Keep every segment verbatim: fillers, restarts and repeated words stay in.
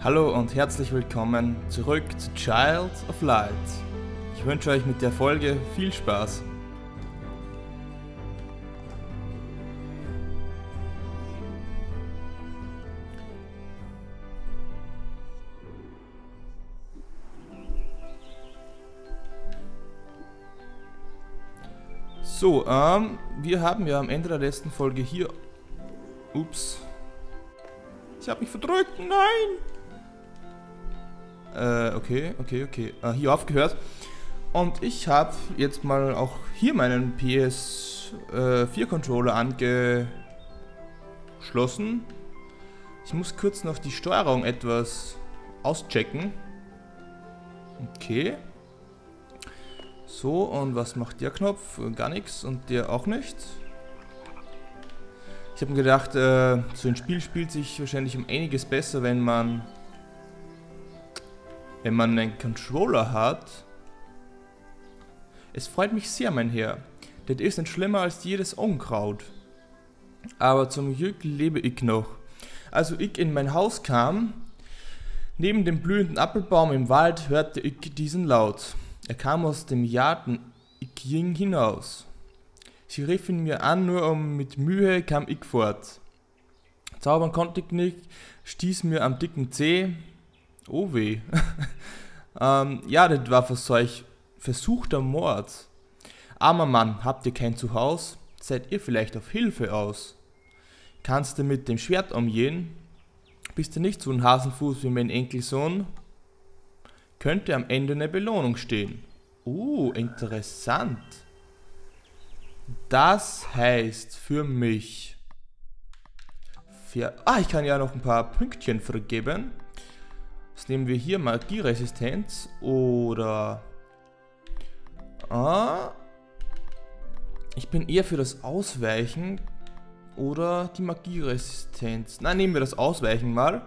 Hallo und herzlich willkommen zurück zu Child of Light. Ich wünsche euch mit der Folge viel Spaß. So, ähm, wir haben ja am Ende der letzten Folge hier... Ups. Ich habe mich verdrückt, nein! Äh, okay, okay, okay. Äh, hier aufgehört. Und ich habe jetzt mal auch hier meinen P S vier Controller angeschlossen. Ich muss kurz noch die Steuerung etwas auschecken. Okay. So, und was macht der Knopf? Gar nichts und der auch nicht. Ich habe mir gedacht, äh, so ein Spiel spielt sich wahrscheinlich um einiges besser, wenn man wenn man einen Controller hat. Es freut mich sehr, mein Herr. Das ist nicht schlimmer als jedes Unkraut. Aber zum Glück lebe ich noch. Als ich in mein Haus kam, neben dem blühenden Apfelbaum im Wald, hörte ich diesen Laut. Er kam aus dem Garten, ich ging hinaus. Sie riefen mir an, nur um mit Mühe kam ich fort. Zaubern konnte ich nicht, stieß mir am dicken Zeh. Oh weh. ähm, ja, das war für solch versuchter Mord. Armer Mann, habt ihr kein Zuhause? Seid ihr vielleicht auf Hilfe aus? Kannst du mit dem Schwert umgehen? Bist du nicht so ein Hasenfuß wie mein Enkelsohn? Könnte am Ende eine Belohnung stehen. Uh, interessant. Das heißt für mich... Für, ah, ich kann ja noch ein paar Pünktchen vergeben. Was nehmen wir hier? Magieresistenz oder... Ah, ich bin eher für das Ausweichen oder die Magieresistenz. Nein, nehmen wir das Ausweichen mal.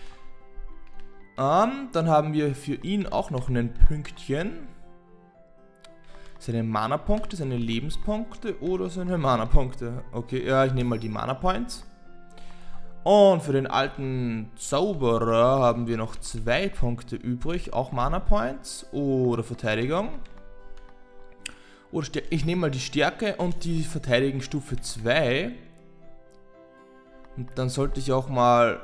Um, dann haben wir für ihn auch noch ein Pünktchen. Seine Mana-Punkte, seine Lebenspunkte oder seine Mana-Punkte. Okay, ja, ich nehme mal die Mana-Points. Und für den alten Zauberer haben wir noch zwei Punkte übrig. Auch Mana-Points oder Verteidigung. Oder ich nehme mal die Stärke und die Verteidigung Stufe zwei. Und dann sollte ich auch mal...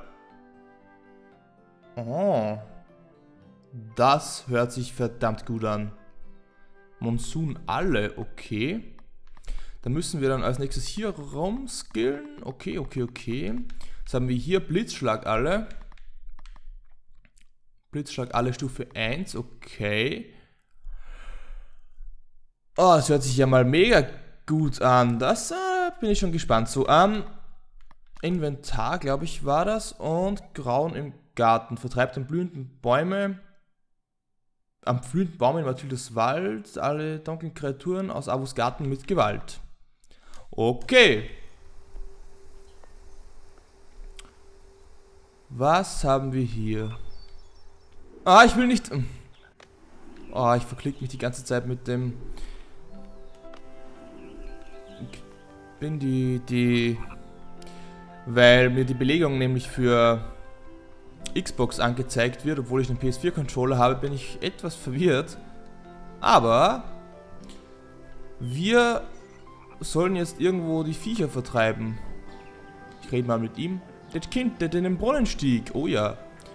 Oh, das hört sich verdammt gut an. Monsun alle, okay. Da müssen wir dann als nächstes hier rumskillen. Okay, okay, okay. Jetzt haben wir hier Blitzschlag alle. Blitzschlag alle Stufe eins, okay. Oh, das hört sich ja mal mega gut an. Das äh, bin ich schon gespannt. So, ähm, Inventar, glaube ich, war das. Und Grauen im Garten. Vertreibt den blühenden Bäume. Am blühenden Baum natürlich das Wald. Alle dunklen Kreaturen aus Avos Garten mit Gewalt. Okay. Was haben wir hier? Ah, ich will nicht... Oh, ich verklicke mich die ganze Zeit mit dem... Ich bin die... die... Weil mir die Belegung nämlich für Xbox angezeigt wird, obwohl ich einen P S vier Controller habe, bin ich etwas verwirrt. Aber... Wir sollen jetzt irgendwo die Viecher vertreiben. Ich rede mal mit ihm. Das Kind, das in den Brunnen stieg. Oh ja.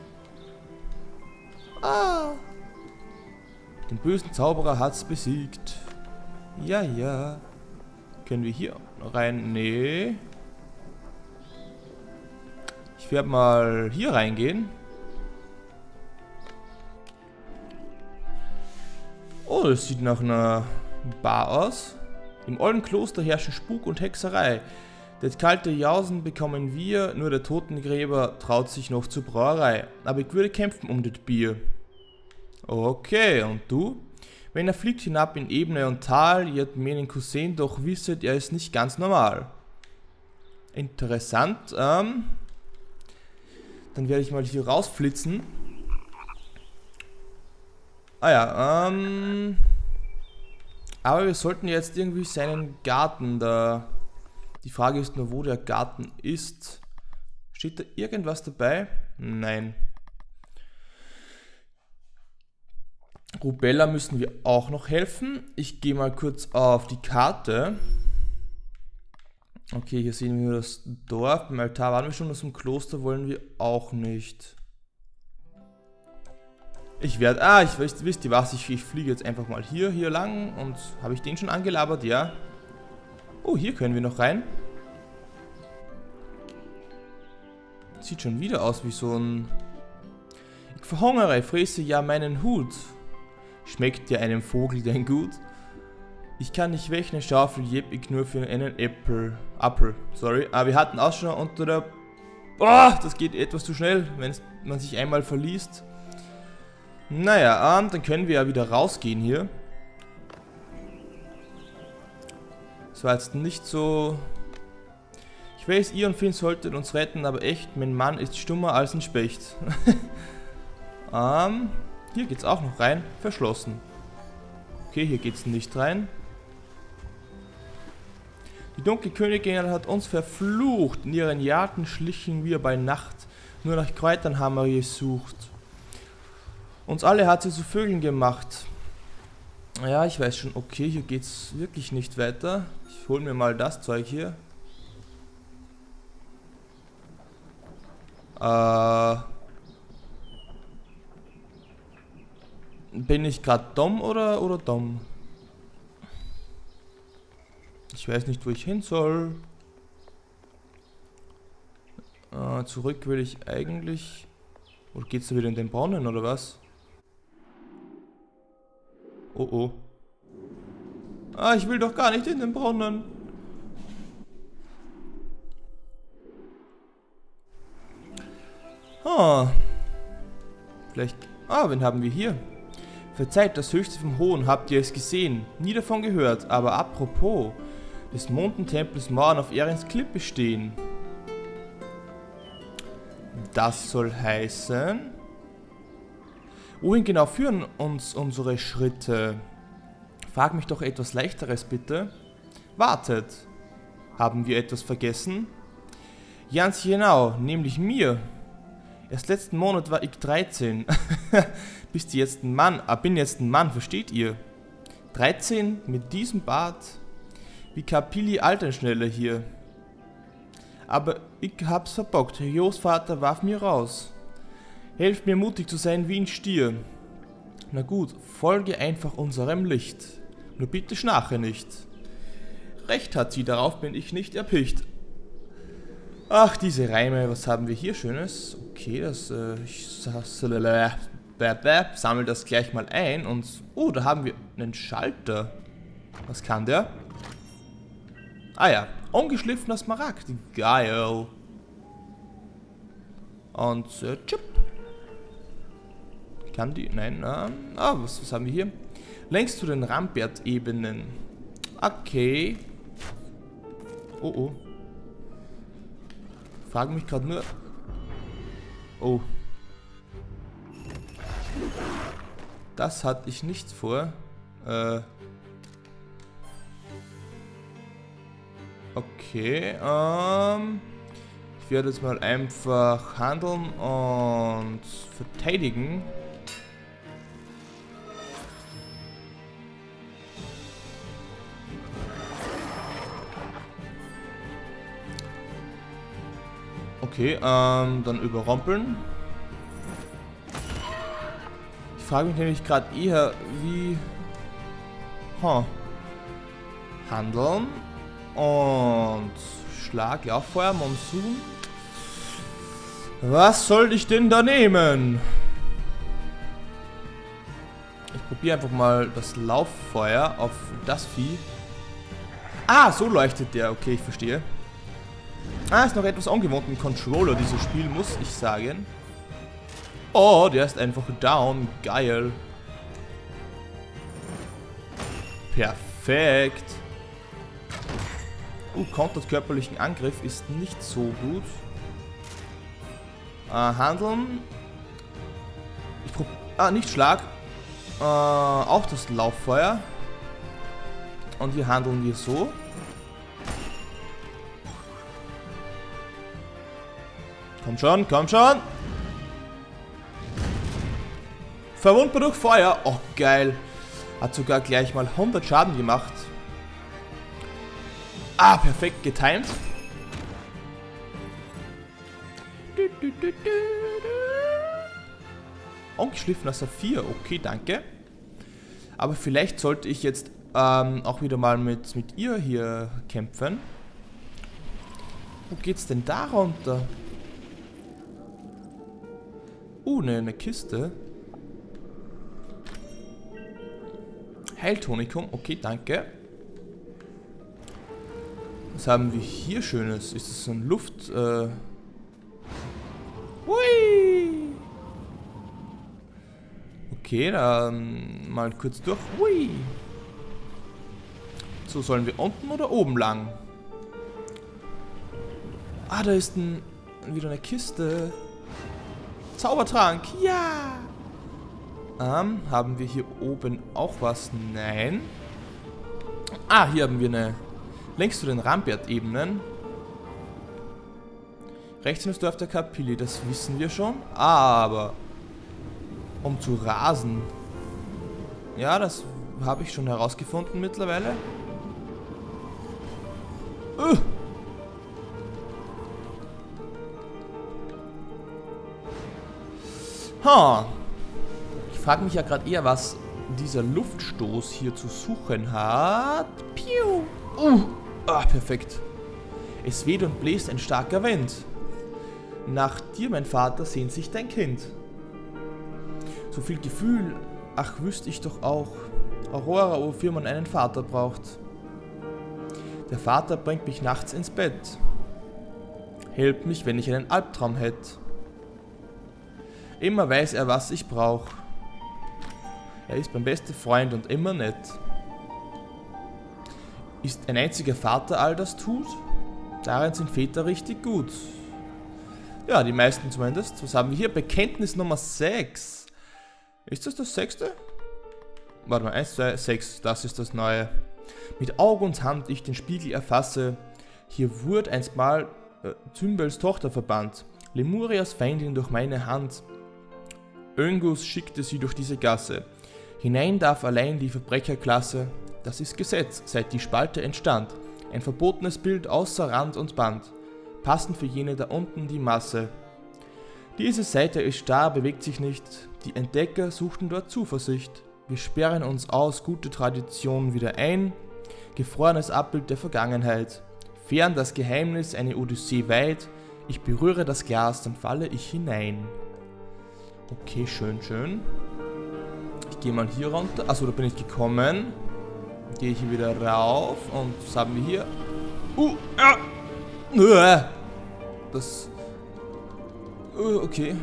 Ah. Den bösen Zauberer hat's besiegt. Ja, ja. Können wir hier rein? Nee. Ich werde mal hier reingehen. Oh, das sieht nach einer Bar aus. Im ollen Kloster herrschen Spuk und Hexerei. Das kalte Jausen bekommen wir, nur der Totengräber traut sich noch zur Brauerei. Aber ich würde kämpfen um das Bier. Okay, und du? Wenn er fliegt hinab in Ebene und Tal, ihr meinen Cousin doch wisset, er ist nicht ganz normal. Interessant, ähm... Dann werde ich mal hier rausflitzen. Ah ja, ähm... Aber wir sollten jetzt irgendwie seinen Garten da... Die Frage ist nur, wo der Garten ist. Steht da irgendwas dabei? Nein. Rubella müssen wir auch noch helfen. Ich gehe mal kurz auf die Karte. Okay, hier sehen wir das Dorf. Beim Altar waren wir schon, aus dem Kloster wollen wir auch nicht. Ich werde... Ah, ich weiß, wisst ihr was? Ich, ich fliege jetzt einfach mal hier, hier lang. Und habe ich den schon angelabert? Ja. Oh, hier können wir noch rein. Sieht schon wieder aus wie so ein... Ich verhungere, fräse ja meinen Hut. Schmeckt dir einem Vogel denn gut? Ich kann nicht weg, eine Schaufel jeb ich nur für einen Äpfel. Apfel, sorry. Aber wir hatten auch schon unter der... Boah, das geht etwas zu schnell, wenn man sich einmal verliest. Naja, ähm, dann können wir ja wieder rausgehen hier. Das war jetzt nicht so... Ich weiß, ihr und Finn solltet uns retten, aber echt, mein Mann ist stummer als ein Specht. ähm, hier geht's auch noch rein. Verschlossen. Okay, hier geht's nicht rein. Die dunkle Königin hat uns verflucht. In ihren Jagden schlichen wir bei Nacht. Nur nach Kräutern haben wir gesucht. Uns alle hat sie zu Vögeln gemacht. Ja, ich weiß schon. Okay, hier geht's wirklich nicht weiter. Ich hol mir mal das Zeug hier. Äh... Bin ich gerade dumm oder, oder dumm? Ich weiß nicht, wo ich hin soll. Äh, zurück will ich eigentlich... Oder geht's da wieder in den Brunnen, oder was? Oh oh. Ah, ich will doch gar nicht in den Brunnen. Ah. Vielleicht... Ah, wen haben wir hier? Verzeiht, das Höchste vom Hohen, habt ihr es gesehen? Nie davon gehört, aber apropos, des Mondentempels Mauern auf Erins Klippe stehen. Das soll heißen... Wohin genau führen uns unsere Schritte? Frag mich doch etwas Leichteres, bitte. Wartet. Haben wir etwas vergessen? Ganz genau, nämlich mir. Erst letzten Monat war ich dreizehn. Bist du jetzt ein Mann? Ah, bin jetzt ein Mann, versteht ihr? dreizehn mit diesem Bart? Wie Kapili Alternschneller hier. Aber ich hab's verbockt. Jos Vater warf mir raus. Helft mir mutig zu sein wie ein Stier. Na gut, folge einfach unserem Licht. Nur bitte schnarche nicht. Recht hat sie, darauf bin ich nicht erpicht. Ach, diese Reime, was haben wir hier Schönes? Okay, das, äh, ich sammle das gleich mal ein und... Oh, da haben wir einen Schalter. Was kann der? Ah ja, ungeschliffener Smaragd. Geil. Und, äh, Chip. Kann die? Nein, ähm, ah, was, was haben wir hier? Längs zu den Rampart-Ebenen. Okay. Oh, oh. Frage mich gerade nur... Oh. Das hatte ich nicht vor. Äh. Okay, ähm... Ich werde jetzt mal einfach handeln und verteidigen. Okay, ähm, dann überrumpeln. Ich frage mich nämlich gerade eher, wie... Huh. Handeln. Und... Schlag, Lauffeuer, Monsun. Was soll ich denn da nehmen? Ich probiere einfach mal das Lauffeuer auf das Vieh. Ah, so leuchtet der. Okay, ich verstehe. Ah, ist noch etwas ungewohnt im Controller, dieses Spiel, muss ich sagen. Oh, der ist einfach down. Geil. Perfekt. Uh, kontert körperlichen Angriff ist nicht so gut. Äh, handeln. Ich prob... Ah, nicht Schlag. Äh, auch das Lauffeuer. Und hier handeln wir so. Komm schon, komm schon. Verwundbar durch Feuer. Oh, geil. Hat sogar gleich mal hundert Schaden gemacht. Ah, perfekt getimt. Ungeschliffener Saphir. Okay, danke. Aber vielleicht sollte ich jetzt ähm, auch wieder mal mit, mit ihr hier kämpfen. Wo geht's denn da runter? Uh, ne, eine Kiste. Heiltonikum. Okay, danke. Was haben wir hier Schönes? Ist das so ein Luft... Äh Hui! Okay, dann mal kurz durch. Hui! So, sollen wir unten oder oben lang? Ah, da ist ein, wieder eine Kiste. Zaubertrank, ja! Ähm, haben wir hier oben auch was? Nein. Ah, hier haben wir eine... Längst zu den Rampart-Ebenen. Rechts ist Dorf der Kapilli, das wissen wir schon. Aber... Um zu rasen... Ja, das habe ich schon herausgefunden mittlerweile. Uh. Ha. Ich frage mich ja gerade eher, was dieser Luftstoß hier zu suchen hat. Piu. Uh. Ah, perfekt. Es weht und bläst ein starker Wind. Nach dir, mein Vater, sehnt sich dein Kind. So viel Gefühl, ach, wüsste ich doch auch. Aurora, wofür man einen Vater braucht. Der Vater bringt mich nachts ins Bett. Hält mich, wenn ich einen Albtraum hätte. Immer weiß er, was ich brauche. Er ist mein bester Freund und immer nett. Ist ein einziger Vater all das tut? Darin sind Väter richtig gut. Ja, die meisten zumindest. Was haben wir hier? Bekenntnis Nummer sechs. Ist das das sechste? Warte mal, eins, zwei, sechs. Das ist das neue. Mit Auge und Hand ich den Spiegel erfasse. Hier wurde einstmal äh, Zymbels Tochter verbannt. Lemurias Feindin durch meine Hand. Öngus schickte sie durch diese Gasse. Hinein darf allein die Verbrecherklasse. Das ist Gesetz, seit die Spalte entstand. Ein verbotenes Bild außer Rand und Band. Passend für jene da unten die Masse. Diese Seite ist starr, bewegt sich nicht. Die Entdecker suchten dort Zuversicht. Wir sperren uns aus, gute Tradition wieder ein. Gefrorenes Abbild der Vergangenheit. Fern das Geheimnis, eine Odyssee weit. Ich berühre das Glas, dann falle ich hinein. Okay, schön, schön. Ich gehe mal hier runter. Achso, da bin ich gekommen. Gehe ich hier wieder rauf. Und was haben wir hier? Uh, ah. Das... Uh, okay.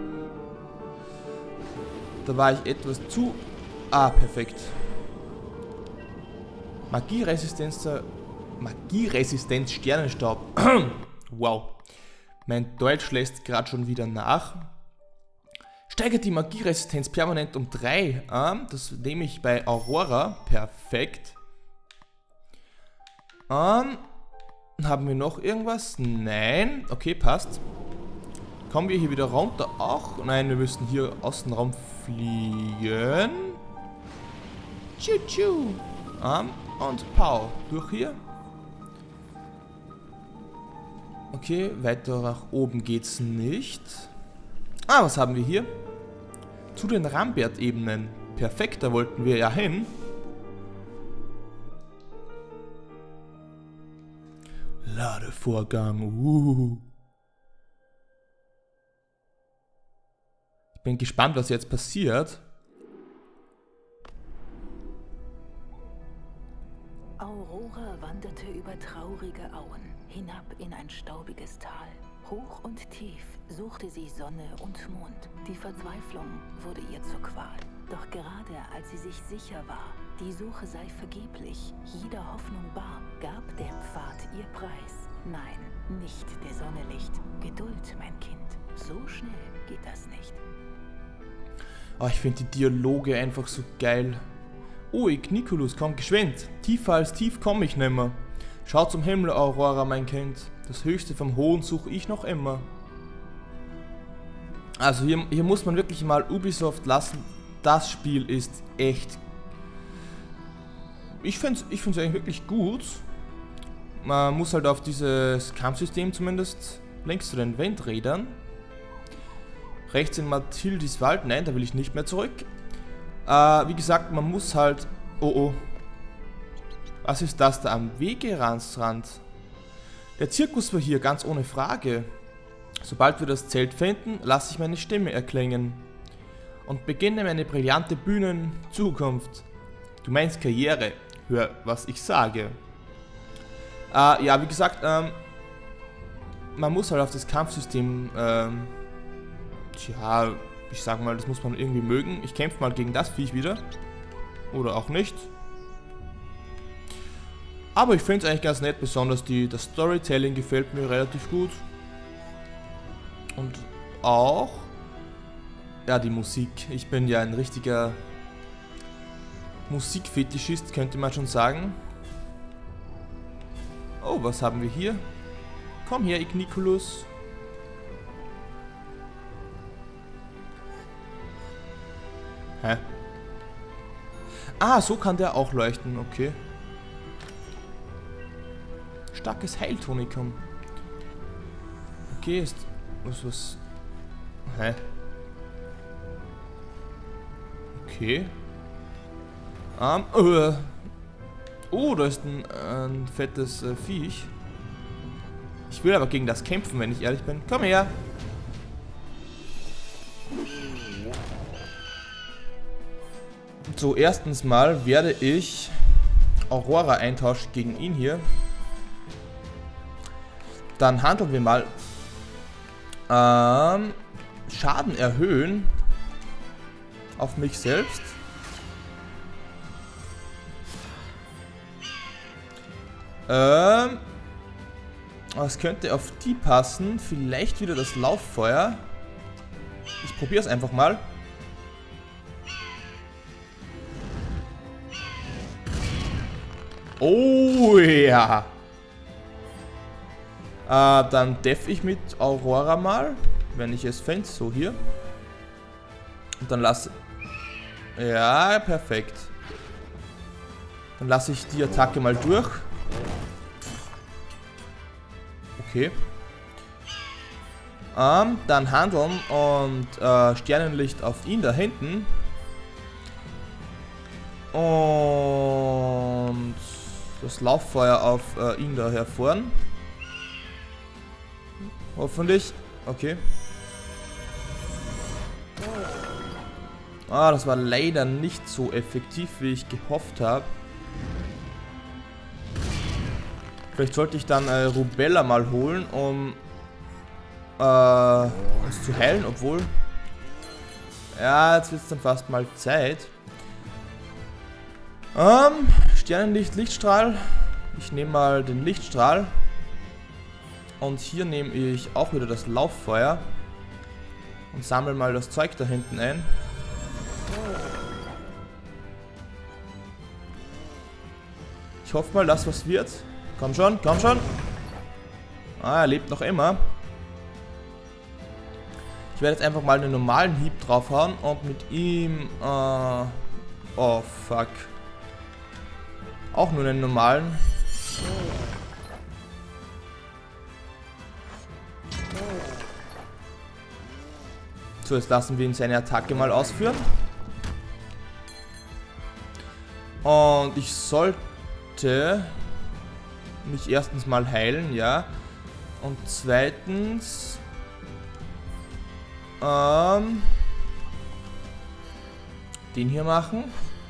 Da war ich etwas zu... Ah, perfekt. Magieresistenz... Magieresistenz Sternenstaub. Wow. Mein Deutsch lässt gerade schon wieder nach. Steigert die Magieresistenz permanent um drei. Ähm, das nehme ich bei Aurora. Perfekt. Ähm, haben wir noch irgendwas? Nein. Okay, passt. Kommen wir hier wieder runter? Auch? Nein, wir müssen hier außen rum fliegen. Tschu-tschu. Ähm, und Pau. Durch hier. Okay, weiter nach oben geht's nicht. Ah, was haben wir hier? Zu den Rampart-Ebenen. Perfekt, da wollten wir ja hin. Ladevorgang. Uh. Ich bin gespannt, was jetzt passiert. Aurora wanderte über traurige Auen, hinab in ein staubiges Tal. Hoch und tief suchte sie Sonne und Mond. Die Verzweiflung wurde ihr zur Qual. Doch gerade als sie sich sicher war, die Suche sei vergeblich, jeder Hoffnung bar, gab der Pfad ihr Preis. Nein, nicht der Sonne Licht. Geduld, mein Kind. So schnell geht das nicht. Oh, ich finde die Dialoge einfach so geil. Oh, Igniculus, komm geschwind. Tiefer als tief komm ich nimmer. Schau zum Himmel, Aurora, mein Kind. Das Höchste vom Hohen suche ich noch immer. Also hier, hier muss man wirklich mal Ubisoft lassen. das Spiel ist echt... Ich finde es ich find's eigentlich wirklich gut. Man muss halt auf dieses Kampfsystem zumindest links zu den Windrädern. Rechts in Mathildis Wald. Nein, da will ich nicht mehr zurück. Äh, wie gesagt, man muss halt... Oh oh. Was ist das da am Wegerand? Der Zirkus war hier, ganz ohne Frage. Sobald wir das Zelt finden, lasse ich meine Stimme erklingen. Und beginne meine brillante Bühnenzukunft. Du meinst Karriere. Hör, was ich sage. Äh, ja, wie gesagt, ähm, man muss halt auf das Kampfsystem, ähm, tja, ich sag mal, das muss man irgendwie mögen. Ich kämpfe mal gegen das Viech wieder. Oder auch nicht. Aber ich finde es eigentlich ganz nett, besonders die, das Storytelling gefällt mir relativ gut. Und auch, ja, die Musik. Ich bin ja ein richtiger Musikfetischist, könnte man schon sagen. Oh, was haben wir hier? Komm her, Igniculus. Hä? Ah, so kann der auch leuchten, okay. Starkes Heiltonikum. Okay, ist... Was, was... Hä? Okay. Ähm, uh. Oh, da ist ein, ein fettes äh, Viech. Ich will aber gegen das kämpfen, wenn ich ehrlich bin. Komm her! So, erstens mal werde ich Aurora eintauschen gegen ihn hier. Dann handeln wir mal. Ähm, Schaden erhöhen. Auf mich selbst. Ähm, was könnte auf die passen? Vielleicht wieder das Lauffeuer. Ich probiere es einfach mal. Oh ja. Äh, dann def ich mit Aurora mal, wenn ich es fände. So hier. Und dann lasse... Ja, perfekt. Dann lasse ich die Attacke mal durch. Okay. Ähm, dann handeln und äh, Sternenlicht auf ihn da hinten. Und das Lauffeuer auf äh, ihn da hervorn. Hoffentlich. Okay. Ah, das war leider nicht so effektiv, wie ich gehofft habe. Vielleicht sollte ich dann äh, Rubella mal holen, um äh, uns zu heilen, obwohl... Ja, jetzt wird es dann fast mal Zeit. Ähm, Sternenlicht, Lichtstrahl. Ich nehme mal den Lichtstrahl. Und hier nehme ich auch wieder das Lauffeuer. Und sammle mal das Zeug da hinten ein. Ich hoffe mal, dass was wird. Komm schon, komm schon. Ah, er lebt noch immer. Ich werde jetzt einfach mal einen normalen Hieb draufhauen und mit ihm... Äh, oh, fuck. Auch nur einen normalen. So, jetzt lassen wir ihn seine Attacke mal ausführen. Und ich sollte mich erstens mal heilen, ja. Und zweitens... Ähm... Den hier machen.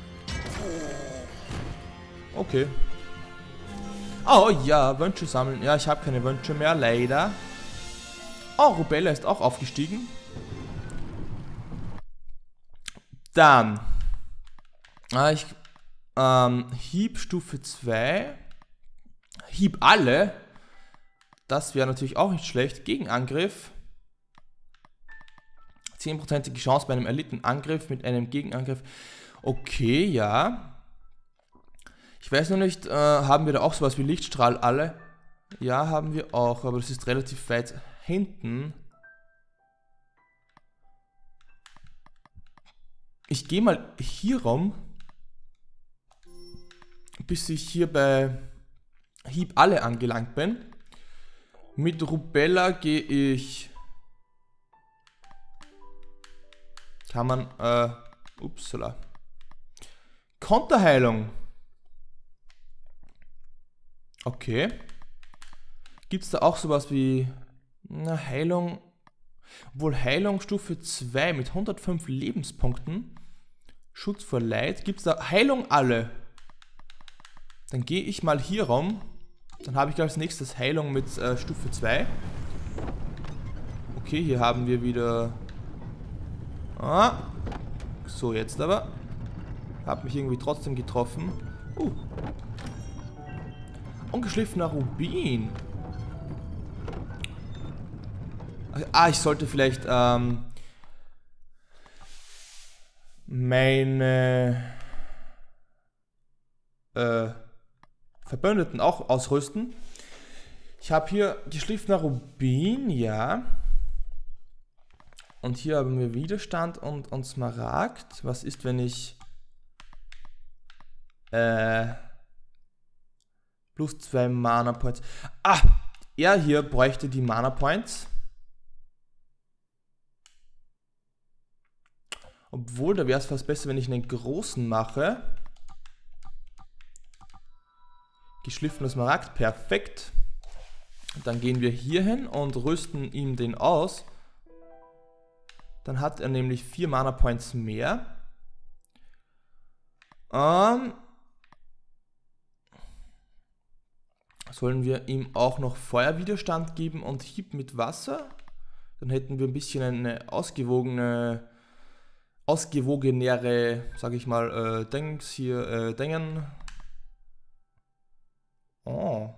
Okay. Oh ja, Wünsche sammeln. Ja, ich habe keine Wünsche mehr, leider. Oh, Rubella ist auch aufgestiegen. Dann. Ah, ich... Ähm, Hieb Stufe zwei. Hieb alle. Das wäre natürlich auch nicht schlecht. Gegenangriff. zehnprozentige Chance bei einem Elitenangriff mit einem Gegenangriff. Okay, ja. Ich weiß noch nicht, äh, haben wir da auch sowas wie Lichtstrahl alle? Ja, haben wir auch, aber das ist relativ weit hinten. Ich gehe mal hier rum, bis ich hier bei Hieb alle angelangt bin. Mit Rubella gehe ich... Kann man... Äh, upsala. Konterheilung. Okay. Gibt es da auch sowas wie... Na, Heilung... Obwohl Heilung Stufe zwei mit hundertfünf Lebenspunkten. Schutz vor Leid. Gibt es da Heilung alle? Dann gehe ich mal hier rum. Dann habe ich als nächstes Heilung mit äh, Stufe zwei. Okay, hier haben wir wieder... Ah. So, jetzt aber. Hab mich irgendwie trotzdem getroffen. Uh. Ungeschliffener Rubin. Ah, ich sollte vielleicht ähm, meine äh, Verbündeten auch ausrüsten. Ich habe hier geschliffener Rubin, ja. Und hier haben wir Widerstand und, und Smaragd. Was ist, wenn ich äh, plus zwei Mana Points. Ah, er hier bräuchte die Mana Points. Obwohl, da wäre es fast besser, wenn ich einen großen mache. Geschliffener Smaragd, perfekt. Dann gehen wir hier hin und rüsten ihm den aus. Dann hat er nämlich vier Mana Points mehr. Ähm, sollen wir ihm auch noch Feuerwiderstand geben und Hieb mit Wasser? Dann hätten wir ein bisschen eine ausgewogene... ausgewogenere, sage ich mal, äh, Dings hier, äh, Dingen. Oh.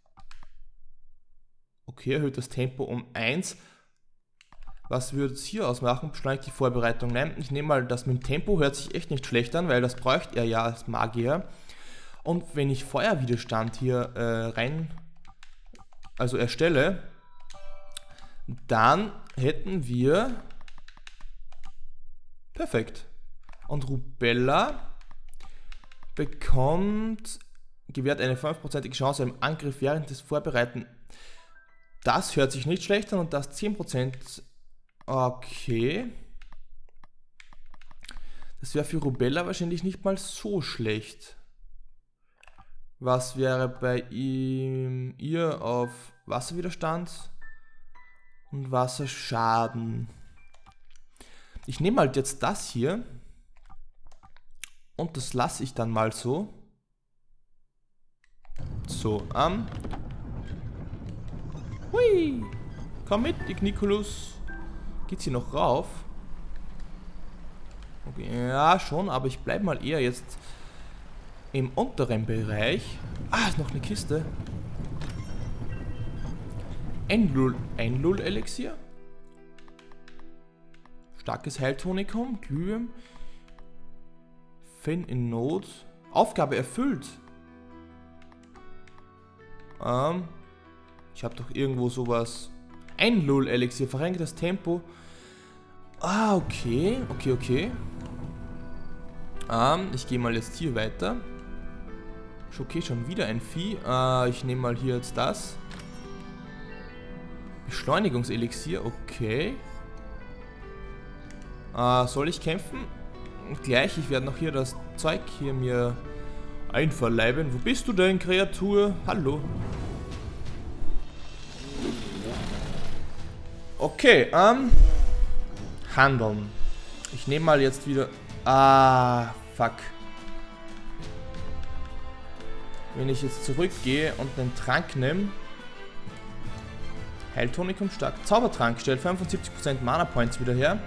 Okay, erhöht das Tempo um eins. Was würde es hier ausmachen? Beschleunigt die Vorbereitung. Nein, ich nehme mal das mit dem Tempo, hört sich echt nicht schlecht an, weil das bräuchte er ja als Magier. Und wenn ich Feuerwiderstand hier äh, rein, also erstelle, dann hätten wir... Perfekt. Und Rubella bekommt, gewährt eine fünfprozentige Chance im Angriff während des Vorbereiten. Das hört sich nicht schlecht an und das zehn Prozent. Okay. Das wäre für Rubella wahrscheinlich nicht mal so schlecht. Was wäre bei ihm, ihr auf Wasserwiderstand und Wasserschaden? Ich nehme halt jetzt das hier und das lasse ich dann mal so. So, ähm. Hui! Komm mit, Igniculus. Geht's hier noch rauf? Okay, ja, schon, aber ich bleibe mal eher jetzt im unteren Bereich. Ah, ist noch eine Kiste. Enlul-Elixier. Starkes Heiltonikum, Glühen. Finn in Not. Aufgabe erfüllt. Ähm, ich habe doch irgendwo sowas. Enlul-Elixier, verringert das Tempo. Ah, okay, okay, okay. Ähm, ich gehe mal jetzt hier weiter. Okay, schon wieder ein Vieh. Äh, ich nehme mal hier jetzt das. Beschleunigungselixier, okay. Äh, soll ich kämpfen? Gleich, ich werde noch hier das Zeug hier mir einverleiben. Wo bist du denn, Kreatur? Hallo. Okay, ähm. Handeln. Ich nehme mal jetzt wieder... Ah, fuck. Wenn ich jetzt zurückgehe und einen Trank nehme... Heiltonikum stark. Zaubertrank stellt fünfundsiebzig Prozent Mana Points wieder her.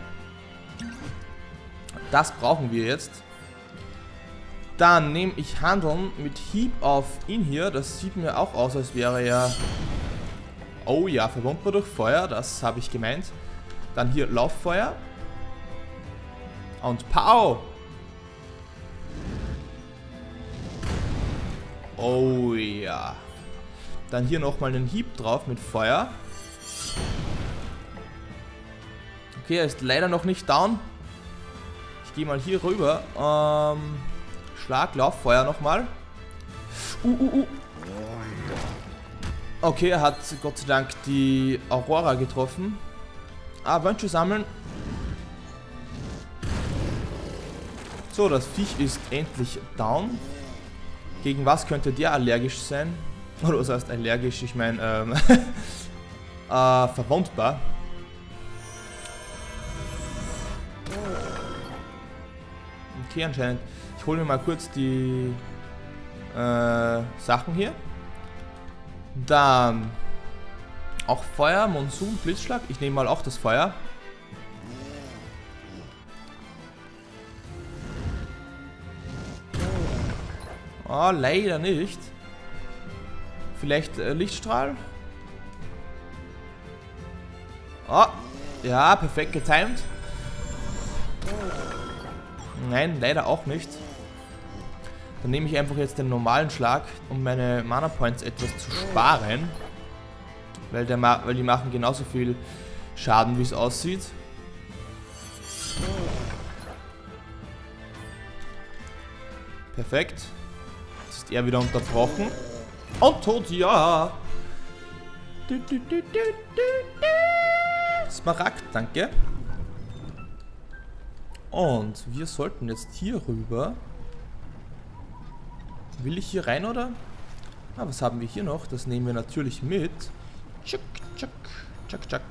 Das brauchen wir jetzt. Dann nehme ich Handeln mit Hieb auf ihn hier. Das sieht mir auch aus, als wäre er... Oh ja, verwundbar durch Feuer. Das habe ich gemeint. Dann hier Lauffeuer. Und Pow! Oh ja. Dann hier nochmal einen Hieb drauf mit Feuer. Okay, er ist leider noch nicht down. Ich gehe mal hier rüber. Ähm, Schlag, Lauffeuer nochmal. Uh, uh, uh. Okay, er hat Gott sei Dank die Aurora getroffen. Ah, Wünsche sammeln. So, das Viech ist endlich down. Gegen was könnte der allergisch sein? Oder was heißt allergisch? Ich meine, ähm, äh, verwundbar. Okay, anscheinend. Ich hole mir mal kurz die äh, Sachen hier. Dann auch Feuer, Monsun, Blitzschlag. Ich nehme mal auch das Feuer. Oh, leider nicht. Vielleicht äh, Lichtstrahl. Oh, ja, perfekt getimed. Nein, leider auch nicht. Dann nehme ich einfach jetzt den normalen Schlag, um meine Mana Points etwas zu sparen. Weil, der Ma weil die machen genauso viel Schaden, wie es aussieht. Perfekt. Jetzt ist er wieder unterbrochen. Und tot, ja. Smaragd, danke. Und wir sollten jetzt hier rüber. Will ich hier rein, oder? Ah, was haben wir hier noch? Das nehmen wir natürlich mit. Tschuck, tschuck, tschuck, tschuck.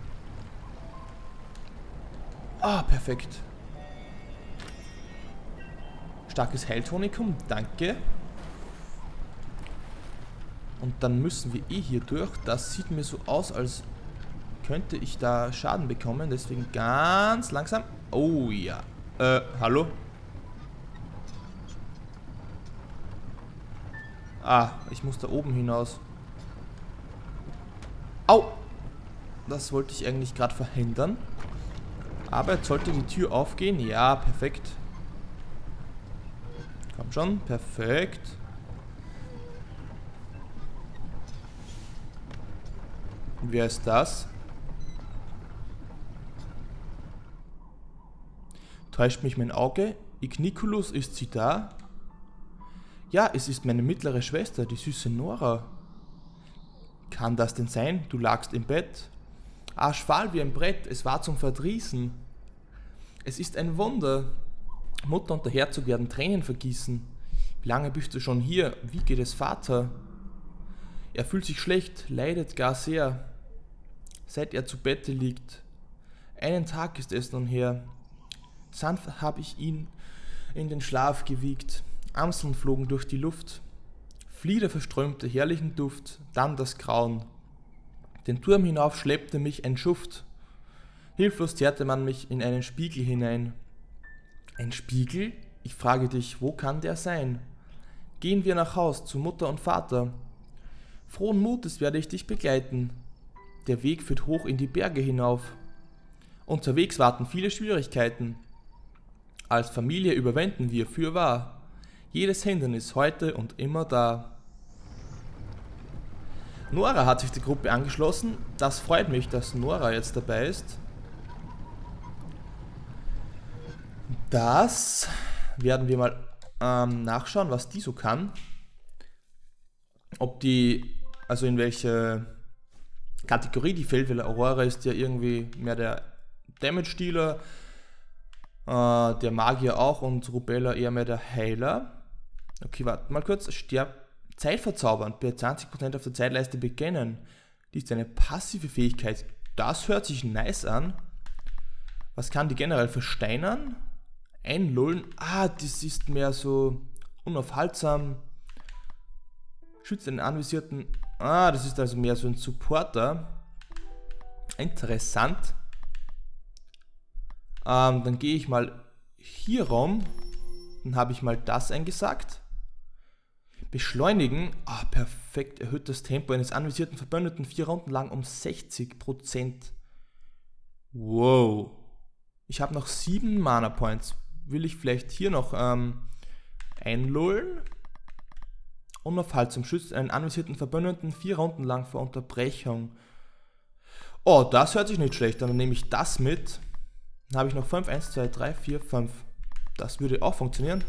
Ah, perfekt. Starkes Heiltonikum, danke. Und dann müssen wir eh hier durch. Das sieht mir so aus, als könnte ich da Schaden bekommen. Deswegen ganz langsam. Oh ja. Äh, hallo? Ah, ich muss da oben hinaus. Au! Das wollte ich eigentlich gerade verhindern. Aber jetzt sollte die Tür aufgehen. Ja, perfekt. Komm schon, perfekt. Und wer ist das? Täuscht mich mein Auge? Igniculus, ist sie da? Ja, es ist meine mittlere Schwester, die süße Nora. Kann das denn sein? Du lagst im Bett. Ah, schwal wie ein Brett, es war zum Verdrießen. Es ist ein Wunder. Mutter und der Herzog werden Tränen vergießen. Wie lange bist du schon hier? Wie geht es Vater? Er fühlt sich schlecht, leidet gar sehr, seit er zu Bette liegt. Einen Tag ist es nun her. Sanft habe ich ihn in den Schlaf gewiegt. Amseln flogen durch die Luft. Flieder verströmte herrlichen Duft, dann das Grauen. Den Turm hinauf schleppte mich ein Schuft. Hilflos zerrte man mich in einen Spiegel hinein. Ein Spiegel? Ich frage dich, wo kann der sein? Gehen wir nach Haus zu Mutter und Vater. Frohen Mutes werde ich dich begleiten. Der Weg führt hoch in die Berge hinauf. Unterwegs warten viele Schwierigkeiten. Als Familie überwinden wir fürwahr jedes Hindernis heute und immer da. Nora hat sich die Gruppe angeschlossen. Das freut mich, dass Nora jetzt dabei ist. Das werden wir mal ähm, nachschauen, was die so kann. Ob die, also in welche Kategorie die fällt, weil Aurora ist ja irgendwie mehr der Damage-Dealer, äh, der Magier auch und Rubella eher mehr der Heiler. Okay, warte mal kurz. Sterb Zeit verzaubern, bei zwanzig Prozent auf der Zeitleiste beginnen. Die ist eine passive Fähigkeit. Das hört sich nice an. Was kann die generell versteinern? Einlullen. Ah, das ist mehr so unaufhaltsam. Schützt den Anvisierten. Ah, das ist also mehr so ein Supporter. Interessant. Ähm, dann gehe ich mal hier rum. Dann habe ich mal das eingesagt. Beschleunigen. Ah, perfekt. Erhöht das Tempo eines anvisierten Verbündeten vier Runden lang um sechzig Prozent. Wow. Ich habe noch sieben Mana Points. Will ich vielleicht hier noch ähm, einlullen? Unaufhaltsam schützt einen anvisierten Verbündeten vier Runden lang vor Unterbrechung. Oh, das hört sich nicht schlecht an. Dann nehme ich das mit. Dann habe ich noch fünf. eins, zwei, drei, vier, fünf. Das würde auch funktionieren.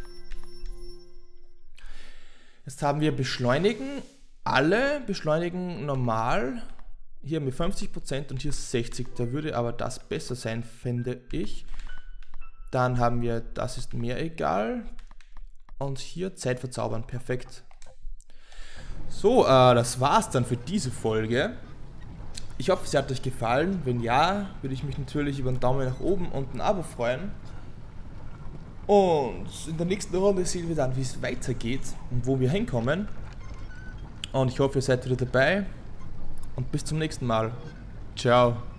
Jetzt haben wir Beschleunigen. Alle beschleunigen normal. Hier mit fünfzig Prozent und hier sechzig. Da würde aber das besser sein, finde ich. Dann haben wir, das ist mir egal. Und hier Zeit verzaubern. Perfekt. So, äh, das war's dann für diese Folge. Ich hoffe, sie hat euch gefallen. Wenn ja, würde ich mich natürlich über einen Daumen nach oben und ein Abo freuen. Und in der nächsten Runde sehen wir dann, wie es weitergeht und wo wir hinkommen. Und ich hoffe, ihr seid wieder dabei. Und bis zum nächsten Mal. Ciao.